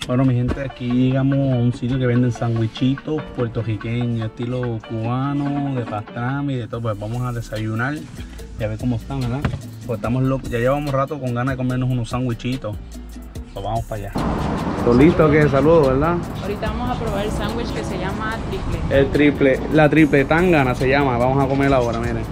Bueno, mi gente, aquí llegamos a un sitio que venden sandwichitos puertorriqueños, estilo cubano, de pastrami y de todo. Pues vamos a desayunar y a ver cómo están, ¿verdad? Pues estamos locos, ya llevamos rato con ganas de comernos unos sandwichitos. Pues vamos para allá. ¿Todo listo? ¿Qué? Saludos, ¿verdad? Ahorita vamos a probar el sándwich que se llama triple. El triple, la triple tangana se llama. Vamos a comer ahora, miren.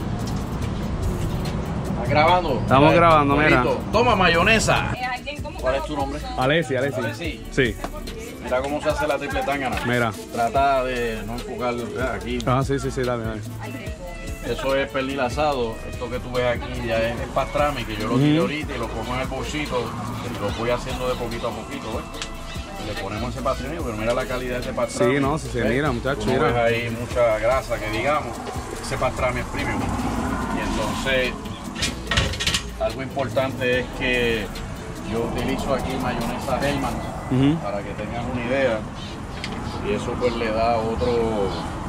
¿Estás grabando? Estamos grabando, mira. Toma mayonesa. ¿Cuál es tu nombre? Alessi. Sí. Mira cómo se hace la triple tangana. Mira. Trata de no enfocar aquí. Ah, sí, dale. Eso es pernil asado. Esto que tú ves aquí ya es pastrami, que yo lo tiré ahorita y lo pongo en el bolsito y lo voy haciendo de poquito a poquito, ¿ves? Y le ponemos ese pastrami, pero mira la calidad de ese pastrami. Sí, no, si se mira, muchachos. No ves ahí mucha grasa, que digamos. Ese pastrami es premium. Y entonces, algo importante es que yo utilizo aquí mayonesa Hellmann's para que tengan una idea. Y eso pues le da otro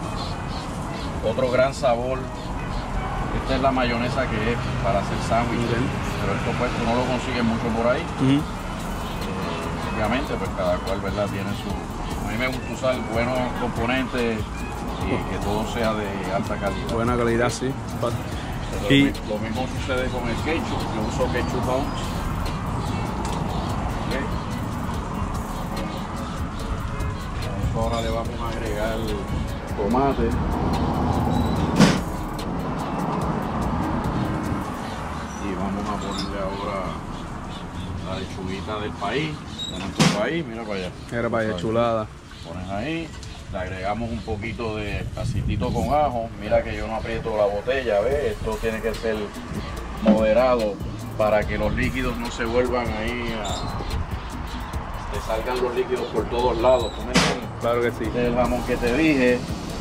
gran sabor. Esta es la mayonesa que es para hacer sándwiches, pero esto pues tú no lo consigues mucho por ahí. Obviamente pues cada cual, ¿verdad?, tiene su... A mí me gusta usar buenos componentes y que todo sea de alta calidad. Buena calidad, sí. Y lo mismo sucede con el ketchup. Yo uso ketchup Bounce. Okay. Ahora le vamos a agregar tomate. Vamos a ponerle ahora la lechuguita del país, de nuestro país, mira para allá. Mira para allá, chulada. Pones ahí, le agregamos un poquito de acitito con ajo. Mira que yo no aprieto la botella, ¿ves? Esto tiene que ser moderado para que los líquidos no se vuelvan ahí te salgan los líquidos por todos lados. Claro que sí. Este es el jamón que te dije.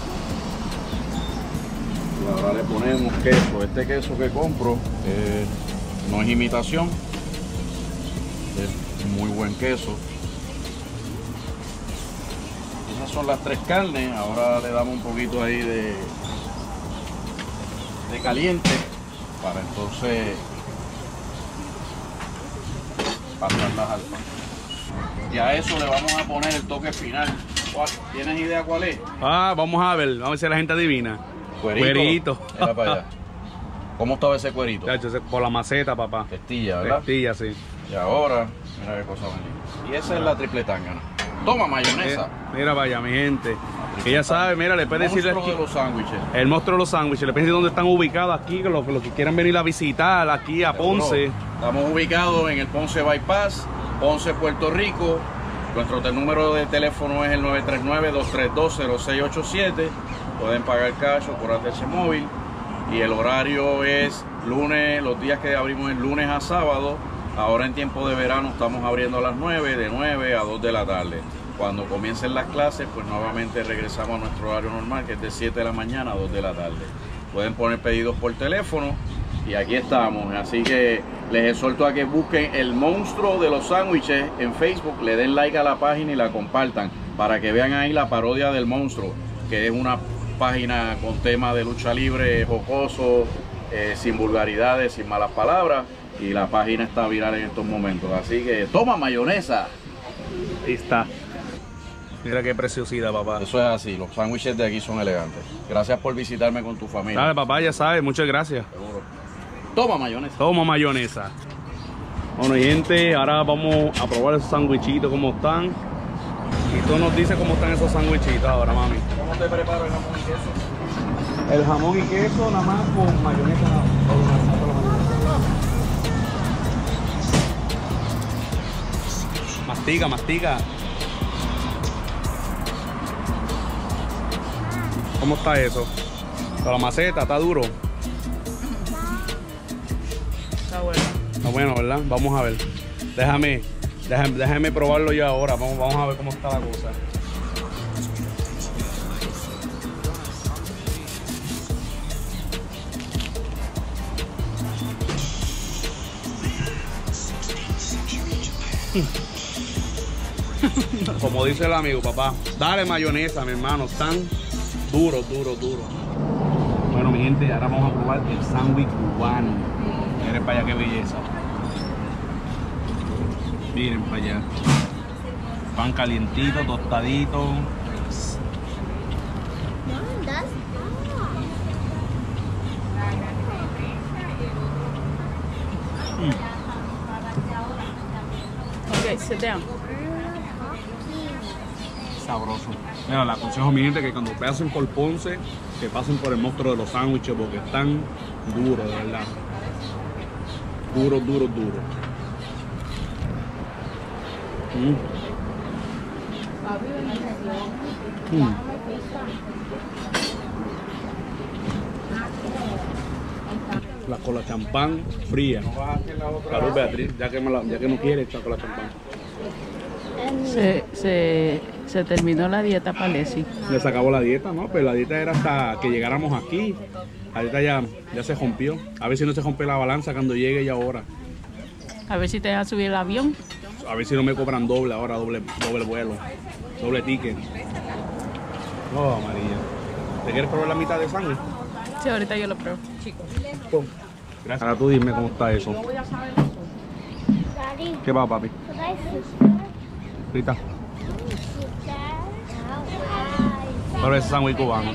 Y ahora le ponemos queso. Este queso que compro no es imitación, es muy buen queso. Esas son las tres carnes. Ahora le damos un poquito ahí de caliente para entonces pasarlas al pan. Y a eso le vamos a poner el toque final. ¿Tienes idea cuál es? Vamos a ver si la gente adivina. Cuerito. Mira para allá. ¿Cómo estaba ese cuerito? Por la maceta, papá. Testilla, ¿verdad? Testilla, sí. Y ahora, mira qué cosa bonita. Y esa es la triple tangana. Toma mayonesa. Mira vaya, mi gente. Ella sabe, mira, le puede decirle aquí. El monstruo de los sándwiches. El monstruo de los sándwiches. Le puede decir dónde están ubicados aquí, que los que quieran venir a visitar aquí a Ponce. Estamos ubicados en el Ponce Bypass, Ponce, Puerto Rico. Nuestro número de teléfono es el 939-232-0687. Pueden pagar cash o por ATH móvil. Y el horario es lunes, los días que abrimos es lunes a sábado. Ahora en tiempo de verano estamos abriendo a las 9, de 9 a 2 de la tarde. Cuando comiencen las clases, pues nuevamente regresamos a nuestro horario normal, que es de 7 de la mañana a 2 de la tarde. Pueden poner pedidos por teléfono y aquí estamos. Así que les exhorto a que busquen el monstruo de los sándwiches en Facebook, le den like a la página y la compartan para que vean ahí la parodia del monstruo, que es una página con tema de lucha libre, jocoso, sin vulgaridades, sin malas palabras, y la página está viral en estos momentos. Así que toma mayonesa. Ahí está. Mira qué preciosidad, papá. Eso es así, los sándwiches de aquí son elegantes. Gracias por visitarme con tu familia. Dale, papá, ya sabes, muchas gracias. Seguro. Toma mayonesa. Toma mayonesa. Bueno, gente, ahora vamos a probar esos sándwichitos, cómo están. Y tú nos dices cómo están esos sándwichitos ahora, mami. ¿Cómo te preparo el jamón y queso? El jamón y queso nada más con mayonesa. Mastica, mastica. ¿Cómo está eso? Con la maceta, está duro. Está bueno. Está bueno, ¿verdad? Vamos a ver. Déjame probarlo yo ahora. Vamos a ver cómo está la cosa. Como dice el amigo, papá, dale mayonesa, mi hermano. Están duros. Bueno, mi gente, ahora vamos a probar el sándwich cubano. Miren para allá qué belleza. Miren para allá. Pan calientito, tostadito. Okay, sit down. Sabroso. Mira, le aconsejo a mi gente que cuando pasen por Ponce, que pasen por el monstruo de los sándwiches porque están duros, de verdad. Duros, duros, duros. La cola champán fría. Salud, Beatriz, ya que no quiere echar cola champán. Se terminó la dieta para Leslie. Les acabó la dieta, ¿no? Pero la dieta era hasta que llegáramos aquí. La dieta ya se rompió. A ver si no se rompe la balanza cuando llegue ya ahora. A ver si te vas a subir el avión. A ver si no me cobran doble ahora, doble vuelo. Doble ticket. Oh, María. ¿Te quieres probar la mitad de sangre? Sí, ahorita yo lo pruebo, chicos. Gracias. Ahora tú dime cómo está eso. ¿Qué va, papi? Rita. Pero ese sándwich cubano.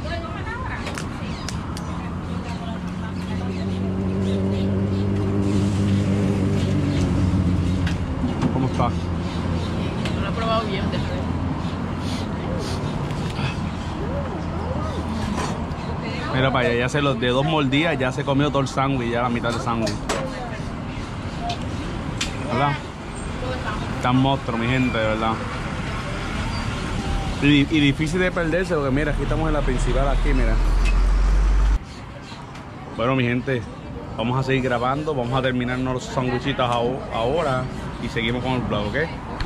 ¿Cómo está? No lo he probado bien después. Mira para allá, de 2 mordidas ya se comió todo el sándwich, ya la mitad del sándwich. ¿Verdad? Tan monstruo, mi gente, de verdad. Y difícil de perderse, porque mira, aquí estamos en la principal, aquí, mira. Bueno, mi gente, vamos a seguir grabando, vamos a terminarnos los sándwichitos ahora y seguimos con el vlog, ¿ok?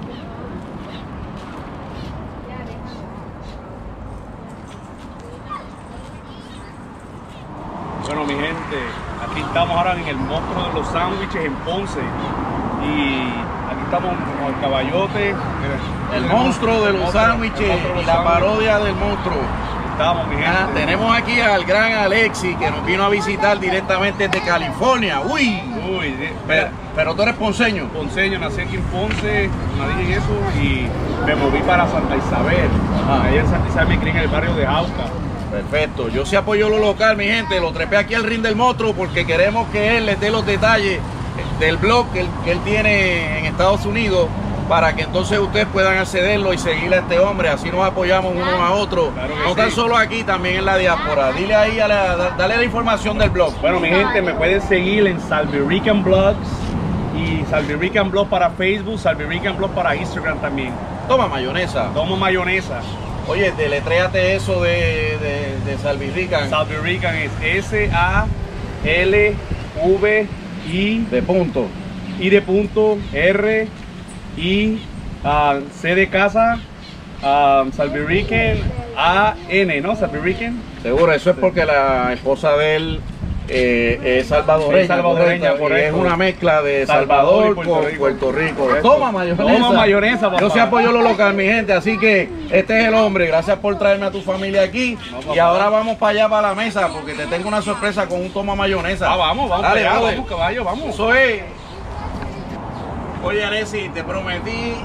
Bueno, mi gente, aquí estamos ahora en el monstruo de los sándwiches en Ponce. Y aquí estamos con el caballote. Mira, el monstruo de los sándwiches y la parodia del monstruo. Estamos, mi gente. Tenemos aquí al gran Alexi que nos vino a visitar directamente desde California. Uy, pero tú eres ponceño. Ponceño, nací aquí en Ponce, nadie en eso, y me moví para Santa Isabel. Ahí en Santa Isabel me crié en el barrio de Jauca. Perfecto, yo sí apoyo lo local, mi gente, lo trepé aquí al ring del monstruo porque queremos que él les dé los detalles del blog que él tiene en Estados Unidos para que entonces ustedes puedan accederlo y seguir a este hombre, así nos apoyamos unos a otros, claro no tan solo aquí, también en la diáspora. Dile ahí, dale la información del blog. Bueno, mi gente, me pueden seguir en Salvirican Blogs y Salvirican Blog para Facebook, Salvirican Blog para Instagram también. Toma mayonesa. Tomo mayonesa. Oye, deletréate eso de Salvirican. Salvirican es S-A-L-V-I de punto. I de punto, R, I, C de casa, Salvirican, A-N, ¿no? Salvirican. Seguro, eso es porque la esposa de él es salvadoreña, correcto. Es una mezcla de Salvador con Puerto Rico. Toma mayonesa. Toma mayonesa, papá. Yo sí apoyo lo local, mi gente, así que este es el hombre. Gracias por traerme a tu familia aquí. Y ahora vamos para allá, para la mesa, porque te tengo una sorpresa con un toma mayonesa. Vamos dale, allá, vamos, caballo, vamos. Eso es. Oye, Alexi, te prometí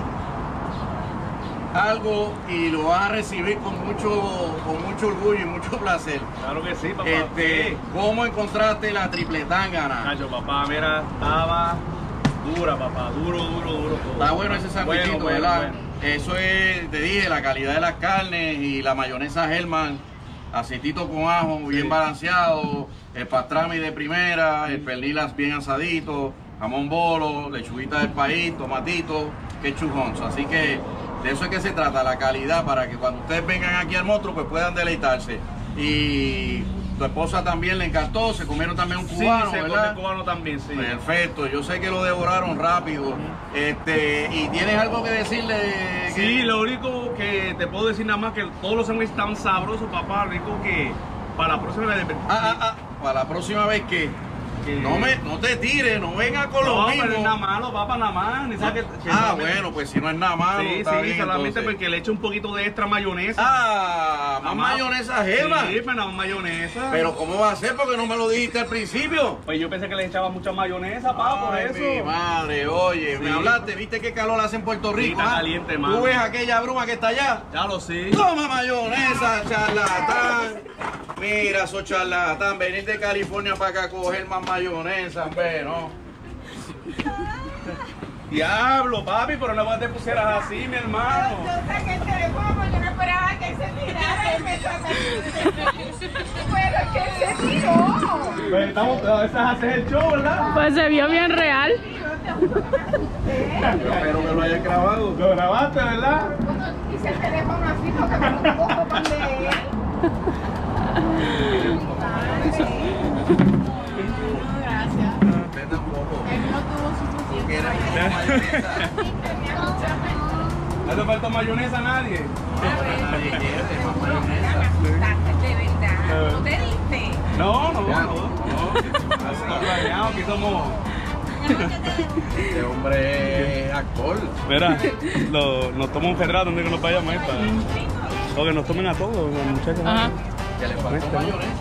algo y lo vas a recibir con mucho orgullo y mucho placer. Claro que sí, papá. ¿Cómo encontraste la tripletángana? Cacho, papá, mira, estaba dura, papá, duro. Está bueno ese sandwichito, ¿verdad? Bueno. Eso es, te dije, la calidad de las carnes y la mayonesa Hellman, aceitito con ajo bien balanceado, el pastrami de primera, el pernilas bien asadito, jamón bolo, lechuguita del país, tomatito, ketchup honzo. Así que de eso es que se trata, la calidad, para que cuando ustedes vengan aquí al monstruo pues puedan deleitarse. Y tu esposa también le encantó, se comieron también un cubano, sí, ¿verdad? Un cubano también, sí. Perfecto, yo sé que lo devoraron rápido. ¿Y tienes algo que decirle? Sí, lo único que te puedo decir nada más que todos los sándwiches están sabrosos, papá, rico, que para la próxima vez... Para la próxima vez que que... No te tires, no venga con lo No, mismo. pero es nada malo, papá, nada más. Ni sabe que Bueno, pues si no es nada malo, sí, está sí, bien, solamente entonces. porque le echo un poquito de extra mayonesa. Más mayonesa jeva. Sí, pero no mayonesa. Pero ¿cómo va a ser? Porque no me lo dijiste al principio. Pues yo pensé que le echaba mucha mayonesa, papá, por Ay, eso. mi madre, oye, Sí. me hablaste, ¿viste qué calor hace en Puerto Rico? está ah? caliente, mano. ¿Tú ves aquella bruma que está allá? Ya lo sé. Toma mayonesa, charlatán. Mira, sos charlatán. Venir de California para acá a coger más mayonesa, hombre, ¿no? Diablo, papi, pero no te pusieras así, mi hermano. Yo saqué el teléfono porque yo no esperaba que se tirara y me saca. Pero es que se tiró. Pues estamos, a veces haces el show, ¿verdad? Pues se vio bien real. Espero que lo hayas grabado. Lo grabaste, ¿verdad? Bueno, hice el teléfono así porque me lo cojo con de él. Gracias. Vete un poco. Él no tuvo suficiente. ¿Quieres mayonesa? ¿No te falta mayonesa a nadie? Nadie quiere más mayonesa. De verdad. ¿No te diste? No. Ya, no. Estamos planeados, aquí somos... Este hombre es actor. Mira, nos toma un retrato donde que nos vayamos ahí para... O que nos tomen a todos, los muchachos. Ajá. Que le faltó mayonesa.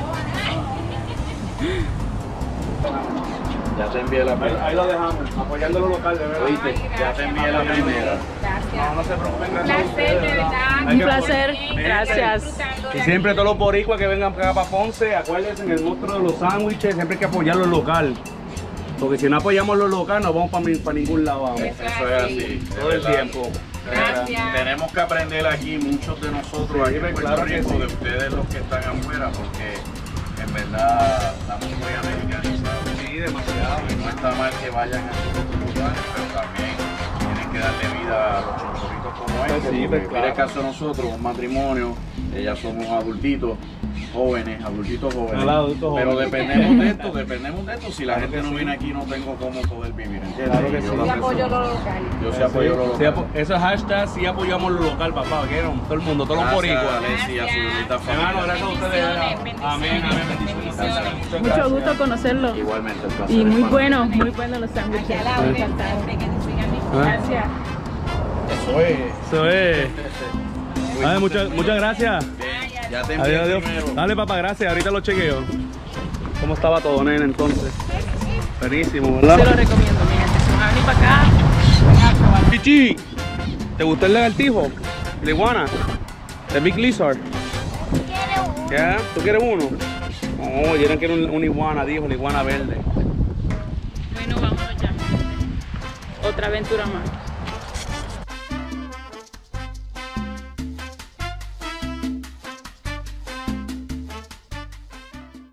Ya te envié la primera. Ahí lo dejamos, apoyando lo local, de verdad. ¿Oíste? Ya te envié la primera. No, no se preocupen, Un gracias a placer, ustedes, de verdad. Un placer. Gracias. Y siempre todos los boricuas que vengan acá para Ponce, acuérdense en el monstruo de los sándwiches, siempre hay que apoyar lo local. Porque si no apoyamos lo local, no vamos para ningún lado. Vamos. Eso es así. Todo el tiempo. Gracias. Tenemos que aprender aquí, muchos de nosotros, aquí en Puerto claro que Rico, sí. de ustedes los que están afuera, porque en verdad estamos muy americanizados. Sí, demasiado. Y no está mal que vayan a sus otros lugares, pero también tienen que darle vida a los chorritos como este. Sí, porque pues, mira claro. el caso de nosotros, un matrimonio, ya somos adultitos jóvenes. Hola, adultos Pero jóvenes. dependemos de esto. Si la gente no viene aquí, no tengo cómo poder vivir. ¿Entiendes? Claro que Y yo sí. lo Y aprecio. apoyo lo local. Yo sí apoyo lo Sí, local. eso es hashtag, sí apoyamos lo local, papá. ¿Vieron? Todo el mundo, todos los boricuas. Gracias, Alessi, a su bonita Hermano, familia. gracias a ustedes. Amén, amén, bendiciones. Muchas Mucho gracias. gusto conocerlo. Igualmente, el placer Y es muy para bueno, mí. muy bueno los sándwiches. Aquí a la orden, siempre que te sigan mis Gracias. Eso es. Eso es. Ay, muchas gracias. Ya te envié Adiós, adiós. primero. Dale, papá, gracias. Ahorita lo chequeo. ¿Cómo estaba todo, nene, entonces? Buenísimo, Se lo ¿verdad? recomiendo, mi gente. Si van a venir para acá, vengan a probarlo. Chichi, ¿te gustó el lagartijo? ¿La iguana? ¿The Big Lizard? ¿Ya? ¿Tú quieres uno? Oh, yo quiero una iguana, dijo, la iguana verde. Bueno, vámonos ya. Otra aventura más.